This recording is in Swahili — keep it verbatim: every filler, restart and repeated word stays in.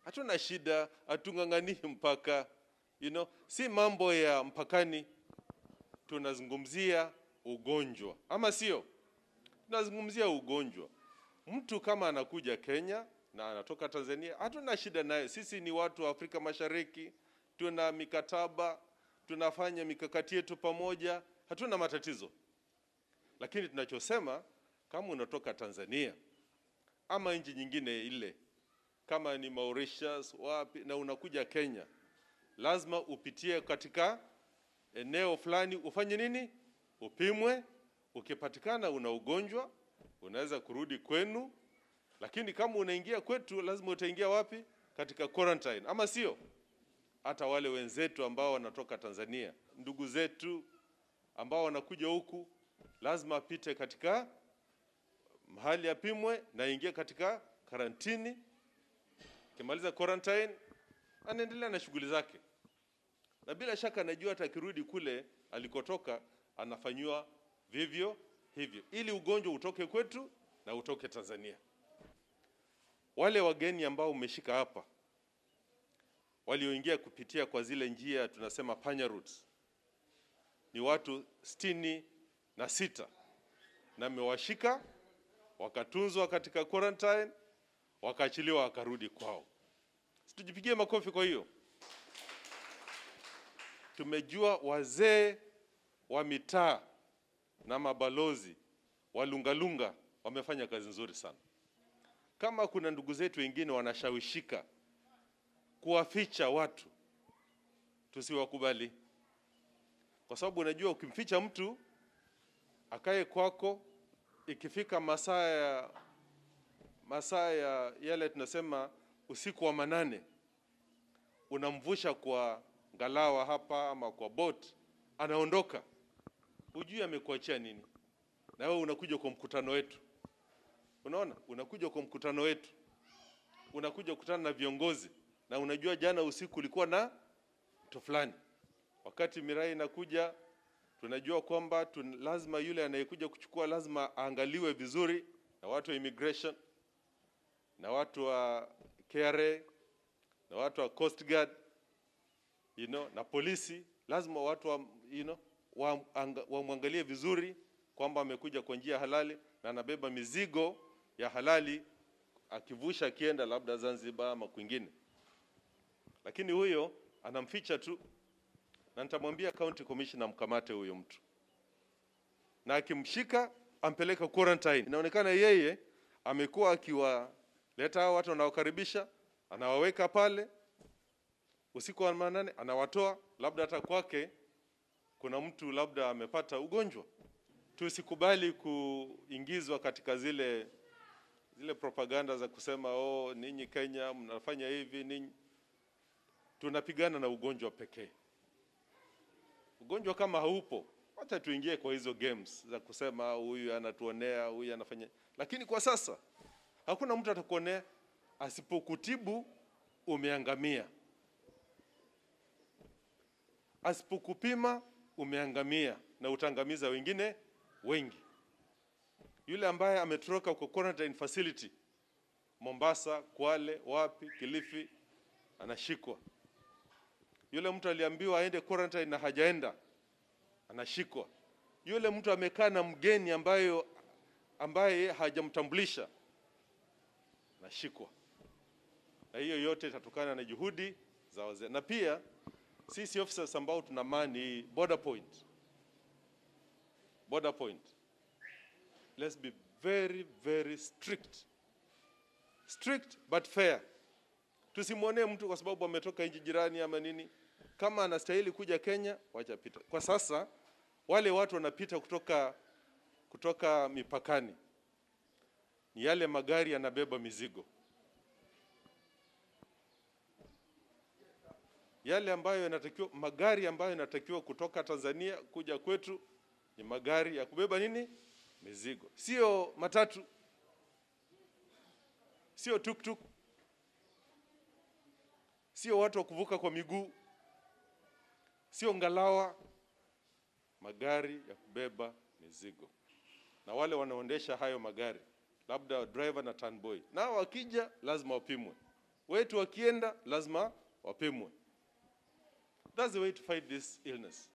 Hatuna shida, hatungangani mpaka, you know, si mambo ya mpakani, tunazungumzia ugonjwa. Ama sio? Tunazungumzia ugonjwa. Mtu kama anakuja Kenya na anatoka Tanzania, hatuna shida naye. Sisi ni watu wa Afrika Mashariki, tuna mikataba, tunafanya mikakati yetu pamoja, hatuna matatizo. Lakini tunachosema, kama unatoka Tanzania ama nchi nyingine ile, kama ni Mauritius wapi, na unakuja Kenya, lazima upitie katika eneo fulani, ufanye nini? Upimwe. Ukipatikana una ugonjwa, unaweza kurudi kwenu. Lakini kama unaingia kwetu, lazima utaingia wapi? Katika quarantine. Ama sio? Hata wale wenzetu ambao wanatoka Tanzania, ndugu zetu ambao wanakuja huku, lazima apite katika mahali apimwe na ingie katika karantini. Kimaliza quarantine, anaendelea na shughuli zake. Na bila shaka najua hata akirudi kule alikotoka anafanywa vivyo hivyo, ili ugonjwa utoke kwetu na utoke Tanzania. Wale wageni ambao umeshika hapa, walioingia kupitia kwa zile njia tunasema panya routes, ni watu sitini na sita, na mmewashika, wakatunzwa katika quarantine, wakaachiliwa wakarudi kwao. Situjipigie makofi kwa hiyo. Tumejua wazee wa mitaa na mabalozi walungalunga wamefanya kazi nzuri sana. Kama kuna ndugu zetu wengine wanashawishika kuwaficha watu, tusiwakubali. Kwa sababu unajua ukimficha mtu akae kwako, ikifika masaa ya masaa ya yale tunasema usiku wa manane, unamvusha kwa ngalawa hapa ama kwa boat, anaondoka. Hujui amekuachia nini. Na wewe unakuja kwa mkutano wetu. Unaona? Unakuja kwa mkutano wetu. Unakuja kukutana na viongozi, na unajua jana usiku ulikuwa na mtu fulani. Wakati mirai inakuja, tunajua kwamba tun, lazima yule anayekuja kuchukua lazima aangaliwe vizuri na watu wa immigration, na watu wa K R A, na watu wa Coast Guard, you know, na polisi. Lazima watu wa, you know, wamwangalie wa vizuri kwamba amekuja kwa njia halali na anabeba mizigo ya halali, akivusha akienda labda Zanzibar ama kwingine. Lakini huyo anamficha tu, na nitamwambia county commissioner mkamate huyo mtu, na akimshika ampeleka quarantine. Inaonekana yeye amekuwa akiwaleta hao watu wanaokaribisha, anawaweka pale usiku wa manane, anawatoa, labda hata kwake kuna mtu labda amepata ugonjwa. Tusikubali kuingizwa katika zile zile propaganda za kusema oh ninyi Kenya mnafanya hivi, ninyi. Tunapigana na ugonjwa pekee. Ugonjwa kama haupo, hata tuingie kwa hizo games za kusema huyu anatuonea, huyu anafanya. Lakini kwa sasa hakuna mtu atakuonea. Asipokutibu umeangamia. Asipokupima umeangamia, na utangamiza wengine wengi. Yule ambaye ametoroka kwa quarantine facility Mombasa, Kwale, wapi, Kilifi, anashikwa. Yule mtu aliambiwa aende quarantine na hajaenda, anashikwa. Yule mtu amekaa na mgeni ambaye ambaye hajamtambulisha, anashikwa. Na hiyo yote itatokana na juhudi za wazee. Na pia sisi officers ambao tunamani border point. Border point. Let's be very very strict. Strict but fair. Tusimwonee mtu kwa sababu ametoka nchi jirani ama nini. Kama anastahili kuja Kenya, wacha pita. Kwa sasa wale watu wanapita kutoka kutoka mipakani, ni yale magari yanabeba mizigo. Yale ambayo yanatakiwa, magari ambayo yanatakiwa kutoka Tanzania kuja kwetu ni magari ya kubeba nini? Mizigo. Sio matatu, sio tuk-tuk, sio watu wa kuvuka kwa miguu, sio ngalawa, magari ya kubeba mizigo. Na wale wanaondesha hayo magari, labda driver na turnboy, na wakija lazima wapimwe. wetu wakienda lazima wapimwe. That's the way to fight this illness.